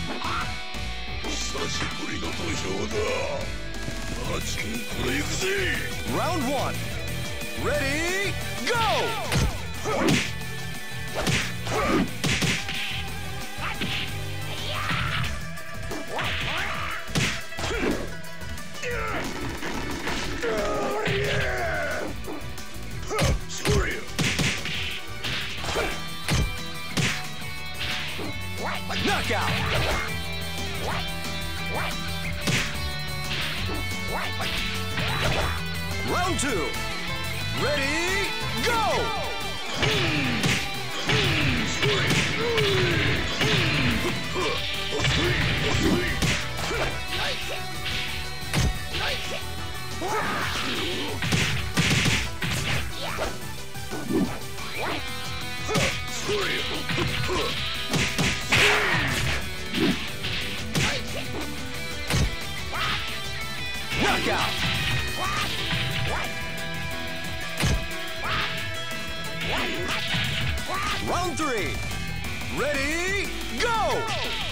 久しぶりの土俵だ。マジンこれ行くぜ。 Round 1 Ready Go! Knockout! Round 2 Ready Go! Knockout! Round 3 Ready Go!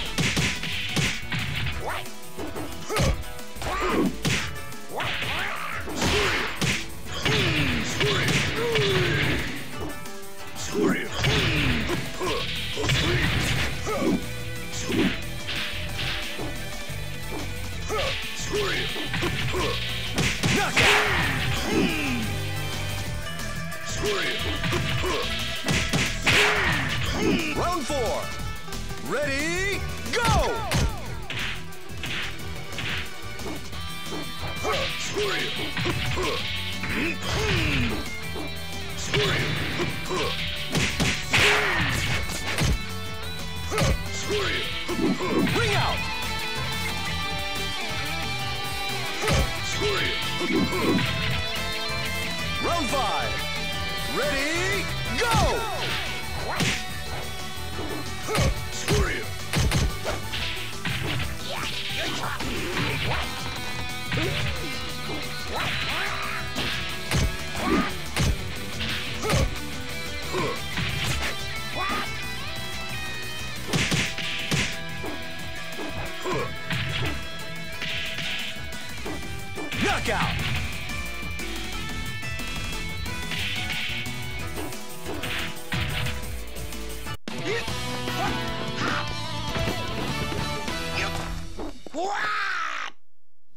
Round 4 Ready Go! Ring out! Round 5 Ready Go! Knockout! Wow!